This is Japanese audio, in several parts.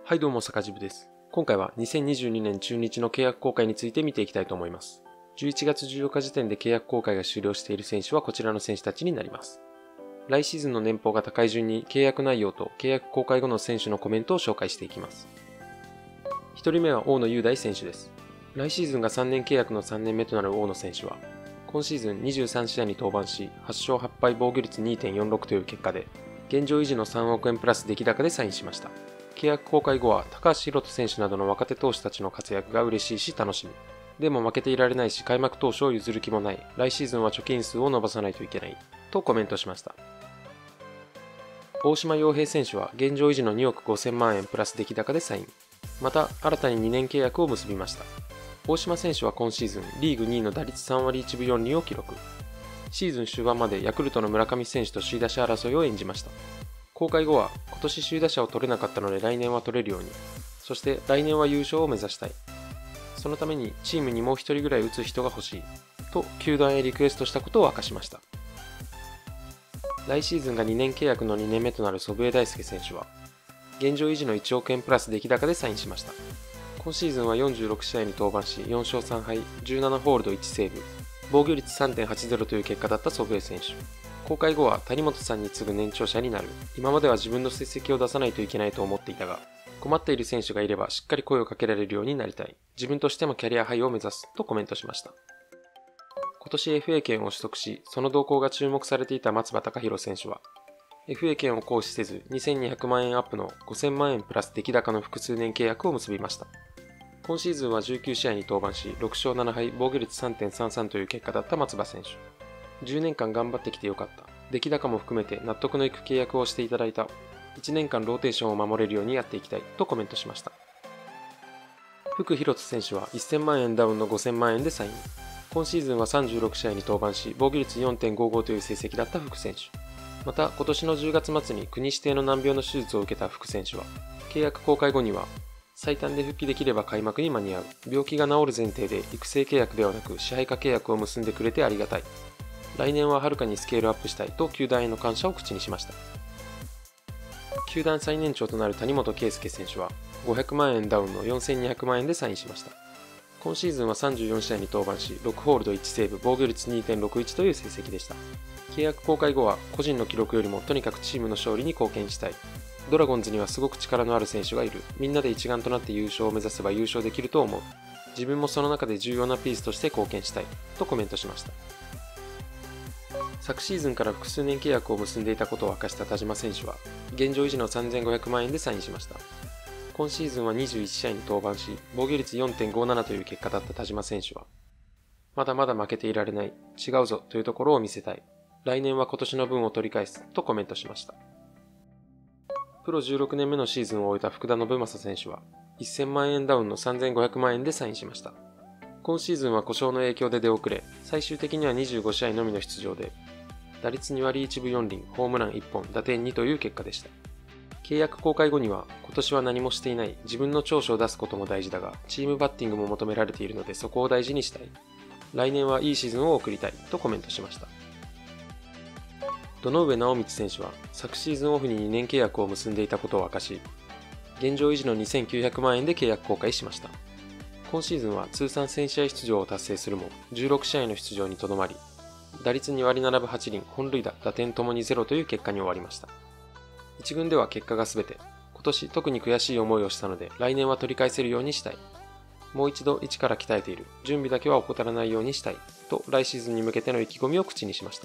はいどうも坂渋です。今回は2022年中日の契約更改について見ていきたいと思います。11月14日時点で契約更改が終了している選手はこちらの選手たちになります。来シーズンの年俸が高い順に契約内容と契約更改後の選手のコメントを紹介していきます。1人目は大野雄大選手です。来シーズンが3年契約の3年目となる大野選手は、今シーズン23試合に登板し、8勝8敗防御率 2.46 という結果で、現状維持の3億円プラス出来高でサインしました。契約更改後は高橋宏斗選手などの若手投手たちの活躍が嬉しいし楽しみ。でも負けていられないし開幕投手を譲る気もない。来シーズンは貯金数を伸ばさないといけない。とコメントしました。大島洋平選手は現状維持の2億5000万円プラス出来高でサイン。また新たに2年契約を結びました。大島選手は今シーズンリーグ2位の打率3割1分4厘を記録。シーズン終盤までヤクルトの村上選手と首位打者争いを演じました。公開後は今年首位打者を取れなかったので来年は取れるように、そして来年は優勝を目指したい。そのためにチームにもう一人ぐらい打つ人が欲しいと球団へリクエストしたことを明かしました。来シーズンが2年契約の2年目となる祖父江大輔選手は現状維持の1億円プラス出来高でサインしました。今シーズンは46試合に登板し4勝3敗17ホールド1セーブ防御率 3.80 という結果だった祖父江選手。公開後は谷本さんに次ぐ年長者になる。今までは自分の成績を出さないといけないと思っていたが、困っている選手がいればしっかり声をかけられるようになりたい。自分としてもキャリアハイを目指すとコメントしました。今年 FA 権を取得し、その動向が注目されていた松葉貴弘選手は、FA 権を行使せず2200万円アップの5000万円プラス出来高の複数年契約を結びました。今シーズンは19試合に登板し、6勝7敗防御率 3.33 という結果だった松葉選手。10年間頑張ってきてよかった。出来高も含めて納得のいく契約をしていただいた。1年間ローテーションを守れるようにやっていきたいとコメントしました。福広人選手は1000万円ダウンの5000万円でサイン。今シーズンは36試合に登板し、防御率 4.55 という成績だった福選手。また今年の10月末に国指定の難病の手術を受けた福選手は、契約更改後には、最短で復帰できれば開幕に間に合う。病気が治る前提で育成契約ではなく支配下契約を結んでくれてありがたい。来年ははるかにスケールアップしたいと球団への感謝を口にしました。球団最年長となる谷本圭介選手は500万円ダウンの4200万円でサインしました。今シーズンは34試合に登板し6ホールド1セーブ防御率 2.61 という成績でした。契約更改後は個人の記録よりもとにかくチームの勝利に貢献したい。ドラゴンズにはすごく力のある選手がいる。みんなで一丸となって優勝を目指せば優勝できると思う。自分もその中で重要なピースとして貢献したいとコメントしました。昨シーズンから複数年契約を結んでいたことを明かした田島選手は、現状維持の3500万円でサインしました。今シーズンは21試合に登板し、防御率 4.57 という結果だった田島選手は、まだまだ負けていられない、違うぞというところを見せたい。来年は今年の分を取り返すとコメントしました。プロ16年目のシーズンを終えた福田信正選手は、1000万円ダウンの3500万円でサインしました。今シーズンは故障の影響で出遅れ、最終的には25試合のみの出場で、打率2割1分4厘、ホームラン1本、打点2という結果でした。契約更改後には、今年は何もしていない、自分の長所を出すことも大事だが、チームバッティングも求められているのでそこを大事にしたい。来年はいいシーズンを送りたいとコメントしました。堂上直道選手は、昨シーズンオフに2年契約を結んでいたことを明かし、現状維持の2900万円で契約更改しました。今シーズンは通算1000試合出場を達成するも、16試合の出場にとどまり、打率2割7分8厘、本塁打、打点ともにゼロという結果に終わりました。一軍では結果が全て、今年特に悔しい思いをしたので来年は取り返せるようにしたい。もう一度一から鍛えている、準備だけは怠らないようにしたい、と来シーズンに向けての意気込みを口にしました。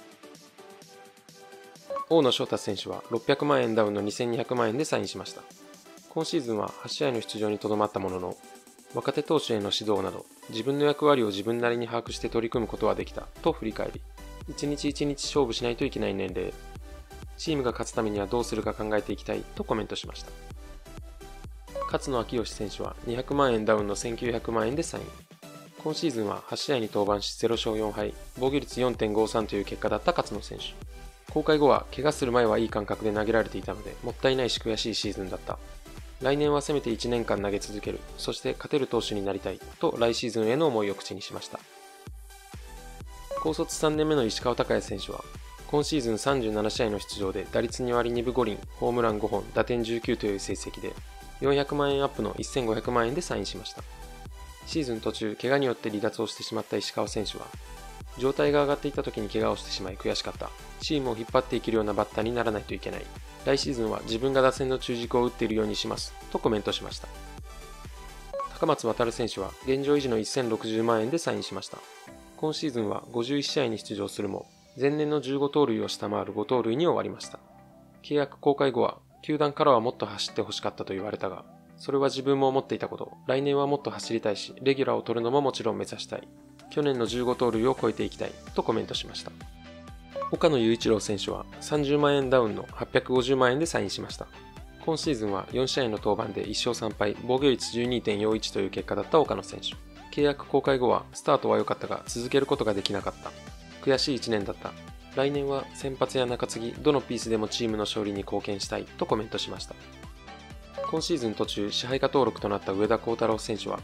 大野翔太選手は600万円ダウンの2200万円でサインしました。今シーズンは8試合の出場にとどまったものの、若手投手への指導など、自分の役割を自分なりに把握して取り組むことはできたと振り返り、一日一日勝負しないといけない年齢、チームが勝つためにはどうするか考えていきたいとコメントしました。勝野明義選手は200万円ダウンの1900万円でサイン。今シーズンは8試合に登板し0勝4敗、防御率 4.53 という結果だった勝野選手。公開後は怪我する前はいい感覚で投げられていたので、もったいないし悔しいシーズンだった。来年はせめて1年間投げ続ける、そして勝てる投手になりたいと来シーズンへの思いを口にしました。高卒3年目の石川昂弥選手は、今シーズン37試合の出場で打率2割2分5厘、ホームラン5本、打点19という成績で、 400万円アップの1500万円でサインしました。シーズン途中、怪我によって離脱をしてしまった石川選手は、状態が上がっていた時に怪我をしてしまい悔しかった。チームを引っ張っていけるようなバッターにならないといけない。来シーズンは自分が打線の中軸を打っているようにします。とコメントしました。高松航選手は現状維持の1060万円でサインしました。今シーズンは51試合に出場するも、前年の15盗塁を下回る5盗塁に終わりました。契約公開後は、球団からはもっと走ってほしかったと言われたが、それは自分も思っていたこと。来年はもっと走りたいし、レギュラーを取るのももちろん目指したい。去年の15盗塁を超えていきたい。とコメントしました。岡野雄一郎選手は30万円ダウンの850万円でサインしました。今シーズンは4試合の登板で1勝3敗、防御率 12.41 という結果だった岡野選手。契約公開後はスタートは良かったが続けることができなかった。悔しい1年だった。来年は先発や中継ぎ、どのピースでもチームの勝利に貢献したいとコメントしました。今シーズン途中支配下登録となった上田幸太郎選手は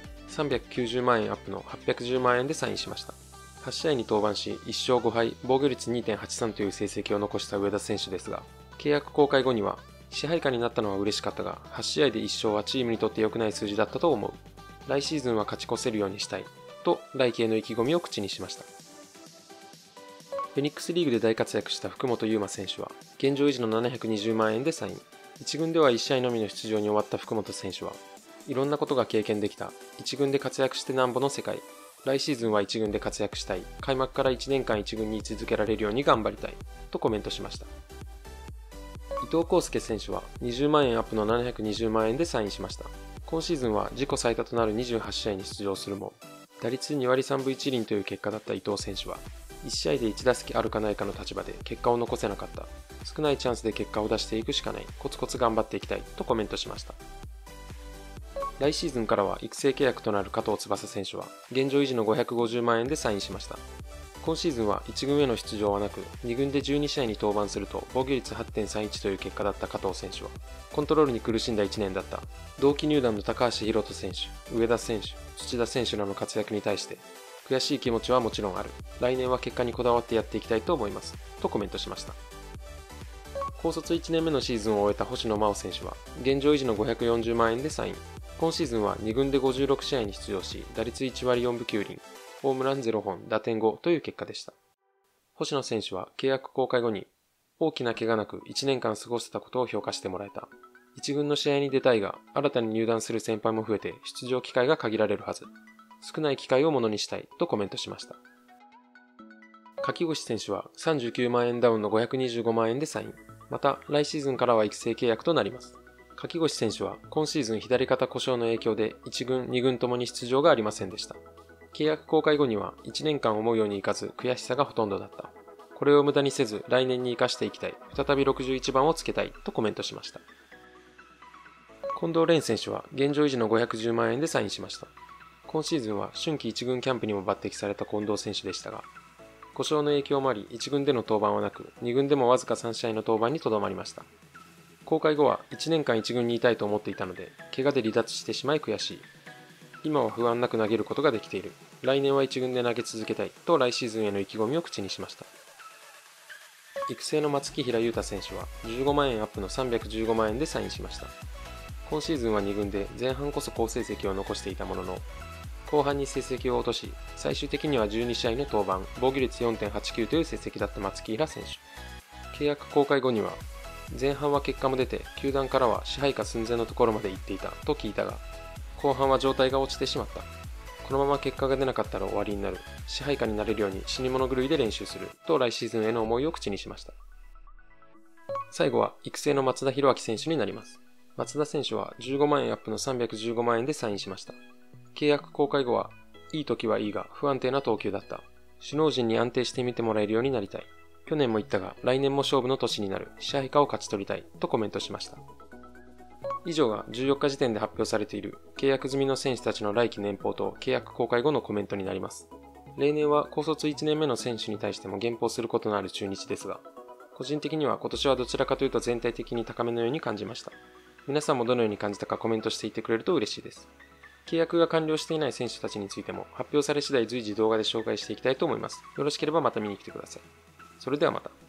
390万円アップの810万円でサインしました。8試合に登板し1勝5敗、防御率 2.83 という成績を残した上田選手ですが、契約公開後には支配下になったのは嬉しかったが、8試合で1勝はチームにとって良くない数字だったと思う。来シーズンは勝ち越せるようにしたいと来季への意気込みを口にしました。フェニックスリーグで大活躍した福本悠馬選手は現状維持の720万円でサイン。1軍では1試合のみの出場に終わった福本選手はいろんなことが経験できた。1軍で活躍してなんぼの世界。来シーズンは1軍で活躍したい。開幕から1年間1軍に居続けられるように頑張りたい。とコメントしました。伊藤康介選手は20万円アップの720万円でサインしました。今シーズンは自己最多となる28試合に出場するも、打率2割3分1厘という結果だった伊藤選手は、1試合で1打席あるかないかの立場で結果を残せなかった。少ないチャンスで結果を出していくしかない。コツコツ頑張っていきたい。とコメントしました。来シーズンからは育成契約となる加藤翼選手は、現状維持の550万円でサインしました。今シーズンは1軍への出場はなく、2軍で12試合に登板すると防御率 8.31 という結果だった加藤選手は、コントロールに苦しんだ1年だった。同期入団の高橋宏斗選手、上田選手、土田選手らの活躍に対して、悔しい気持ちはもちろんある。来年は結果にこだわってやっていきたいと思います。とコメントしました。高卒1年目のシーズンを終えた星野真央選手は、現状維持の540万円でサイン。今シーズンは2軍で56試合に出場し、打率1割4分9厘、ホームラン0本、打点5という結果でした。星野選手は契約公開後に、大きな怪我なく1年間過ごせたことを評価してもらえた。1軍の試合に出たいが、新たに入団する先輩も増えて出場機会が限られるはず。少ない機会をものにしたいとコメントしました。柿越選手は39万円ダウンの525万円でサイン。また来シーズンからは育成契約となります。柿越選手は今シーズン左肩故障の影響で1軍、2軍ともに出場がありませんでした。契約公開後には1年間思うようにいかず悔しさがほとんどだった。これを無駄にせず来年に生かしていきたい。再び61番をつけたいとコメントしました。近藤蓮選手は現状維持の510万円でサインしました。今シーズンは春季1軍キャンプにも抜擢された近藤選手でしたが、故障の影響もあり1軍での登板はなく、2軍でもわずか3試合の登板にとどまりました。公開後は1年間1軍にいたいと思っていたので、怪我で離脱してしまい悔しい。今は不安なく投げることができている。来年は1軍で投げ続けたいと来シーズンへの意気込みを口にしました。育成の松木平優太選手は15万円アップの315万円でサインしました。今シーズンは2軍で前半こそ好成績を残していたものの、後半に成績を落とし、最終的には12試合の登板、防御率 4.89 という成績だった松木平選手。契約公開後には、前半は結果も出て、球団からは支配下寸前のところまで行っていたと聞いたが、後半は状態が落ちてしまった。このまま結果が出なかったら終わりになる。支配下になれるように死に物狂いで練習すると来シーズンへの思いを口にしました。最後は育成の松田博明選手になります。松田選手は15万円アップの315万円でサインしました。契約公開後は、いい時はいいが不安定な投球だった。首脳陣に安定して見てもらえるようになりたい。去年も言ったが、来年も勝負の年になる。支配下を勝ち取りたい。とコメントしました。以上が14日時点で発表されている契約済みの選手たちの来季年俸と契約公開後のコメントになります。例年は高卒1年目の選手に対しても減俸することのある中日ですが、個人的には今年はどちらかというと全体的に高めのように感じました。皆さんもどのように感じたかコメントしていてくれると嬉しいです。契約が完了していない選手たちについても発表され次第随時動画で紹介していきたいと思います。よろしければまた見に来てください。それではまた。